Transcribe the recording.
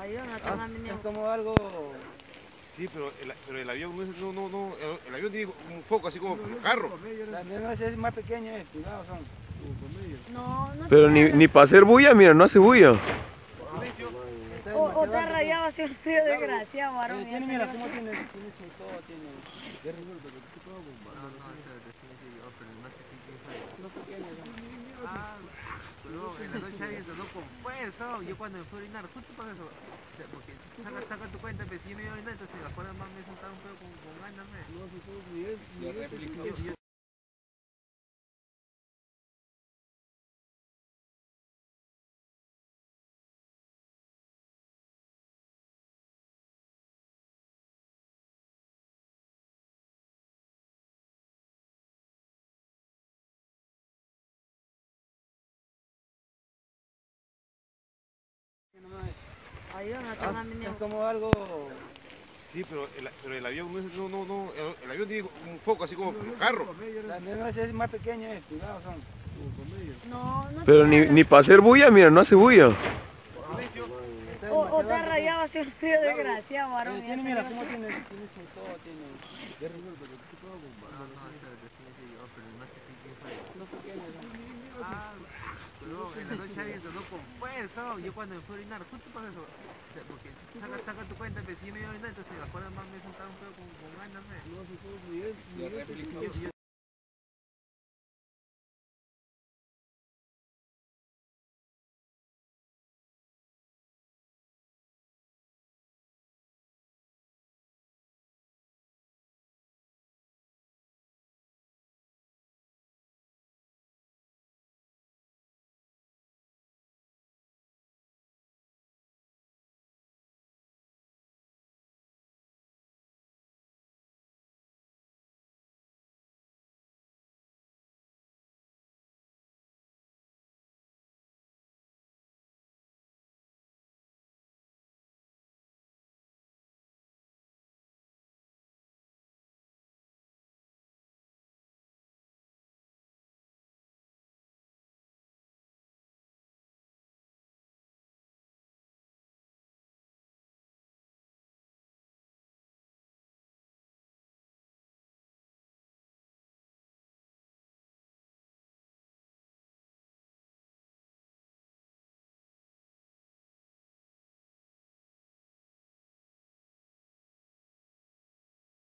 avión, no tengan Es como algo... Sí, pero el avión no es, el avión tiene un foco así como un carro. Las demás es más pequeño, cuidado son. no Pero tiene... ni para hacer bulla, mira, no hace bulla. O te ha rayado así un frío desgraciado, varón. Tiene, mira, cómo tiene su todo, tiene... Los pequeños son. Pero en la noche hay sonó con fuerza. Yo cuando me fui a orinar, justo por eso. Porque saca tu cuenta, pero si yo me iba a orinar, entonces las cuerdas más me soltaron un poco con ganas. Avión, no tengan Es miedo. como algo... Sí, pero el avión no es, el avión tiene un foco así como un carro. Las demás es más pequeño, cuidado son. No Pero tiene... ni para hacer bulla, mira, no hace bulla. O te ha rayado así un frío desgraciado, varón. Tiene, mira, cómo tiene su todo, tiene... Los pequeños son. Pero en la noche hay sonó con fuerza. Yo cuando me fui a orinar, justo por eso. Porque saca tu cuenta, pero si yo me iba a orinar, entonces las cuerdas más me soltaron un poco con ganas.